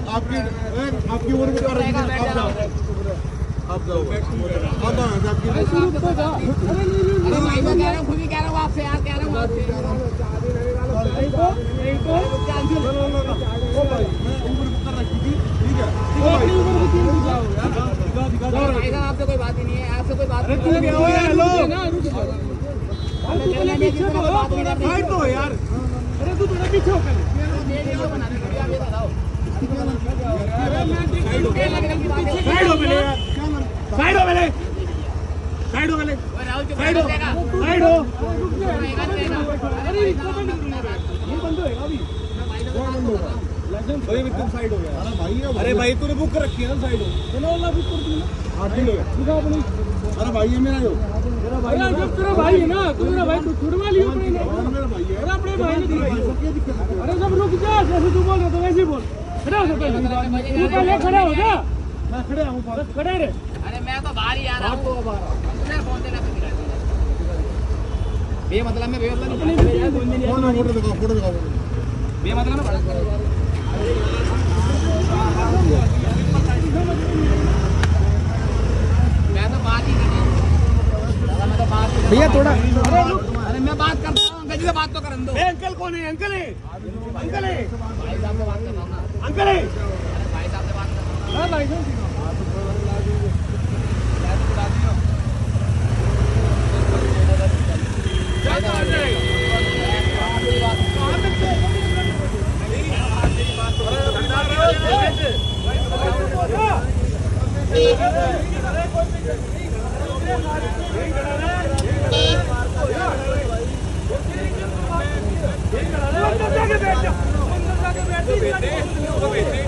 आपकी उम्र में कर रही है। आप जाओ आपकी। अरे भाई मैं कह रहा हूँ, खुद ही कह रहा हूँ आपसे यार, कह रहा हूँ आपसे। भाई साहब आपसे कोई बात ही नहीं है, आपसे कोई बात नहीं है। अरे तू थोड़ा पीछे होकर साइड हो पहले यार, साइड हो पहले, साइड हो पहले, साइड हो, साइड हो। ये बंद होएगा अभी, भाई बिल्कुल साइड हो गया। अरे भाई तूने बुक कर रखी है ना, साइड हो। चलो अल्लाह बुक कर दूंगा। 8 दिन हो गए। दिखा अपनी। अरे भाई है मेरा जो, तेरा भाई है, जब तेरा भाई है ना, तू मेरा भाई तो छुड़वा लियो अपने ने। मेरा भाई है। अरे अपने भाई ने दिखाई। अरे जब रुक जा, जैसे तू बोल रहा था वैसे ही बोल। खड़ा हो जा पहले, तू पहले खड़ा हो जा। मैं खड़ा हूं, बस खड़े रहे। अरे मैं तो बाहर ही आ रहा हूँ, मैं फोन देना पे दिखा बेमतलब में, बेमतलब नहीं, फोटो दिखाओ, फोटो दिखाओ, बेमतलब में। मैं तो बात ही नहीं, मैं तो बात ही भैया थोड़ा। अरे मैं बात करता हूँ, अंकल जी से बात तो करन दो। अंकल कौन है? अंकल है, अंकल है, भाई साहब से बात कर रहा हूँ ना। अंकल है। अरे भाई साहब से बात कर रहा हूँ। हाँ लाइसेंस बैठ जा।